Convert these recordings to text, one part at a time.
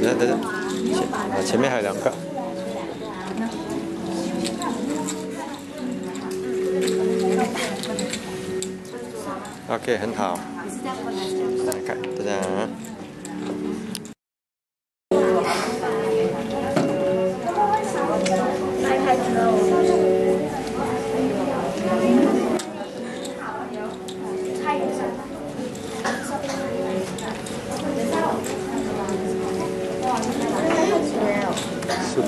前面还有2个。OK， 很好。来看，这样。是的。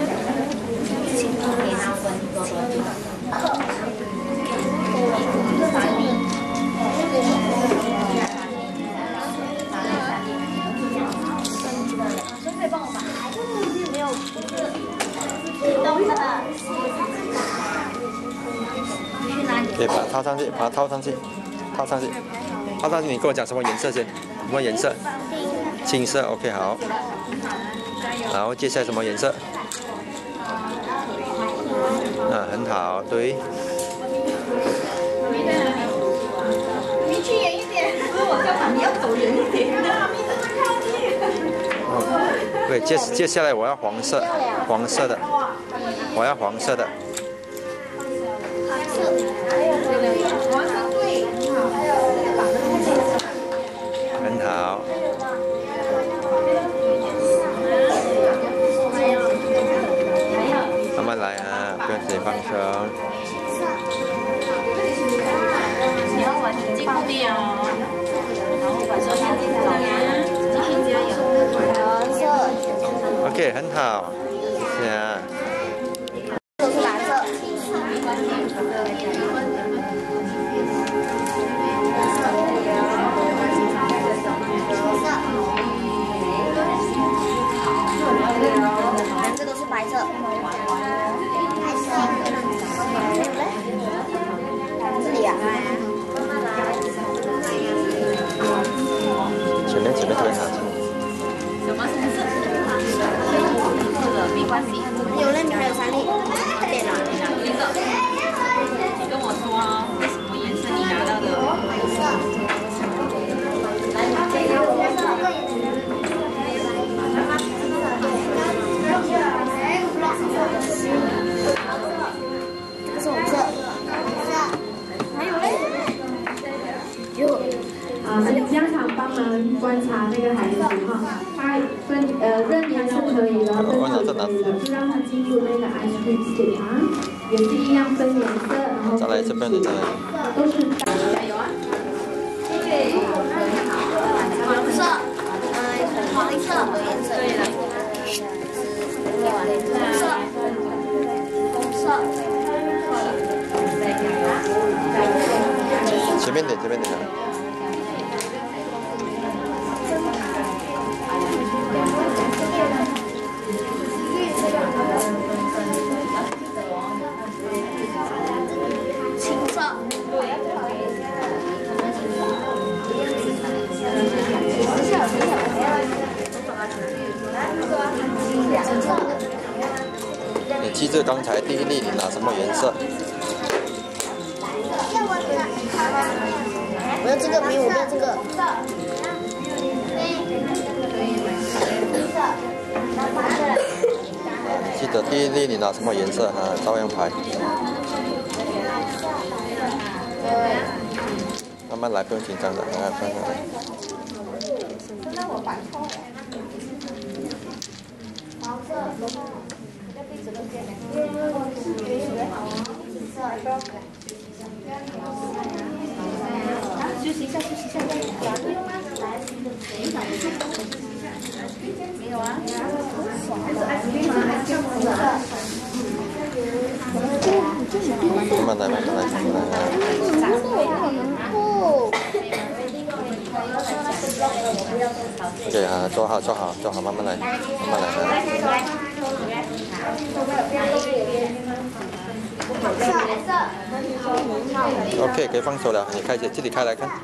可以把它套上去，把它套上去，套上去。你跟我讲什么颜色先？什么颜色？青色。OK， 好。然后接下来什么颜色？很好，对。 你去远一点，我干嘛？你要走远一点。 对，接下来我要黄色的，我要黄色的。很好。慢慢来啊，不要自己放松。 你要往眼睛后面哦，然后把手放进来，继续加油。 OK， 很好，谢谢。 都是蓝色。这都是白色。这里啊。 前面特别好。 什么颜色？没关系。 有类名还有3粒。对了。 那个，你跟我说什么颜色你拿到的？ 这是红色。还有嘞。 请家长帮忙观察那个孩子哈，他认年是可以的，分组可以的，就让他进入那个 ice cream stick 啊，也是一样分颜色，然后再来这边的，再来。 都是。 加油啊！ 黄色，黄色的颜色。对了。红色。 前面点。 青色。 你记住刚才第1粒你拿什么颜色？ 我要这个，没有，我要这个。 记得第1粒你拿什么颜色啊？照样排。慢慢来，不用紧张的，慢慢来。 休息一下。没有啊。 慢慢来。对啊，做好，慢慢来。OK， 可以放手了，你自己开来看。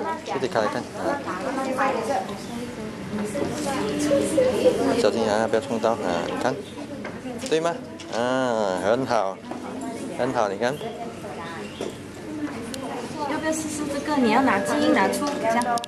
小心啊，不要冲到啊！你看，对吗？很好，你看。 要不要试试这个？你要拿记忆拿出，这样。